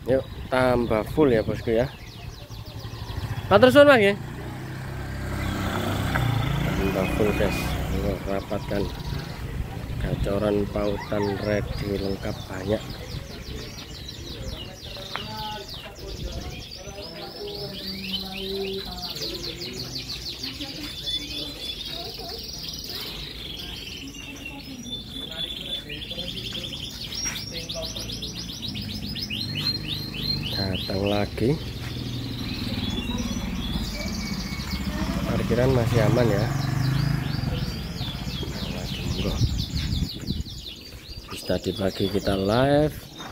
Yuk tambah full ya bosku ya. Matur suwun Mas nggih. Tambah full guys. Yuk rapatkan. Gacoran pautan ready lengkap banyak. Datang lagi. Parkiran masih aman ya. Tadi pagi kita live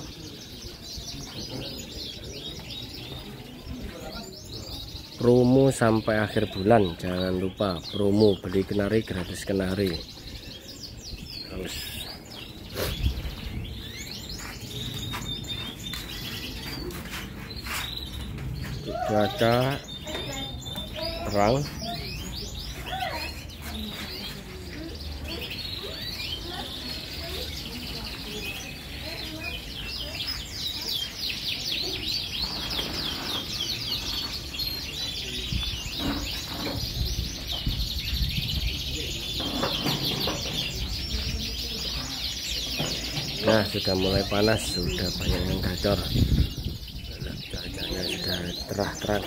promo sampai akhir bulan. Jangan lupa promo beli kenari gratis kenari. Terus cuaca terang. Nah, sudah mulai panas, sudah banyak yang gacor. Cuacanya sudah terang-terang.